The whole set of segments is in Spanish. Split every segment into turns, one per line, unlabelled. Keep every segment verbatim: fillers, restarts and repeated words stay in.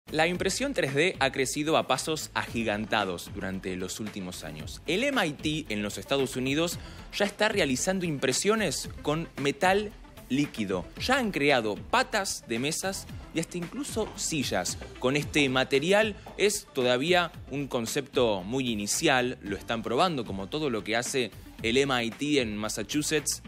La impresión tres D ha crecido a pasos agigantados durante los últimos años. El M I T en los Estados Unidos ya está realizando impresiones con metal líquido. Ya han creado patas de mesas y hasta incluso sillas. Con este material es todavía un concepto muy inicial, lo están probando como todo lo que hace el M I T en Massachusetts.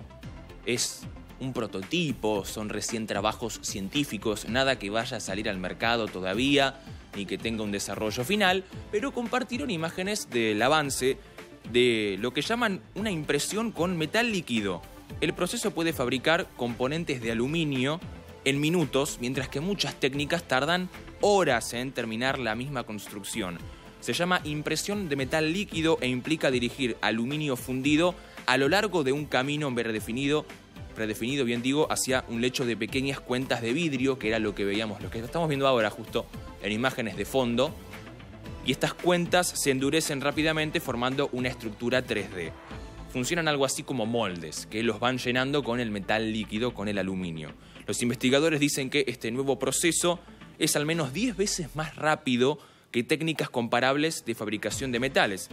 Es un prototipo, son recién trabajos científicos, nada que vaya a salir al mercado todavía, ni que tenga un desarrollo final, pero compartieron imágenes del avance de lo que llaman una impresión con metal líquido. El proceso puede fabricar componentes de aluminio en minutos, mientras que muchas técnicas tardan horas en terminar la misma construcción. Se llama impresión de metal líquido e implica dirigir aluminio fundido a lo largo de un camino predefinido predefinido, bien digo, hacia un lecho de pequeñas cuentas de vidrio, que era lo que veíamos, lo que estamos viendo ahora justo en imágenes de fondo, y estas cuentas se endurecen rápidamente formando una estructura tres D. Funcionan algo así como moldes, que los van llenando con el metal líquido, con el aluminio. Los investigadores dicen que este nuevo proceso es al menos diez veces más rápido que técnicas comparables de fabricación de metales.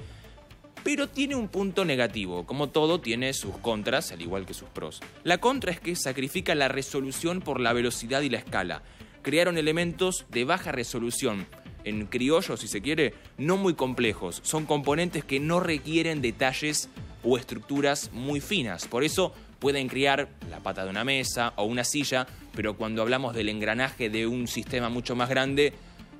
Pero tiene un punto negativo, como todo tiene sus contras, al igual que sus pros. La contra es que sacrifica la resolución por la velocidad y la escala. Crearon elementos de baja resolución, en criollo si se quiere, no muy complejos. Son componentes que no requieren detalles o estructuras muy finas. Por eso pueden crear la pata de una mesa o una silla, pero cuando hablamos del engranaje de un sistema mucho más grande,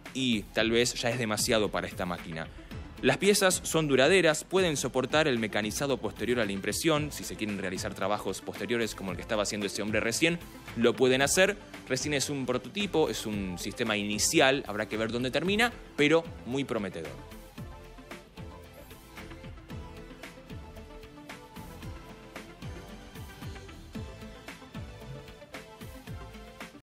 y tal vez ya es demasiado para esta máquina. Las piezas son duraderas, pueden soportar el mecanizado posterior a la impresión. Si se quieren realizar trabajos posteriores como el que estaba haciendo ese hombre recién, lo pueden hacer. Recién es un prototipo, es un sistema inicial, habrá que ver dónde termina, pero muy prometedor.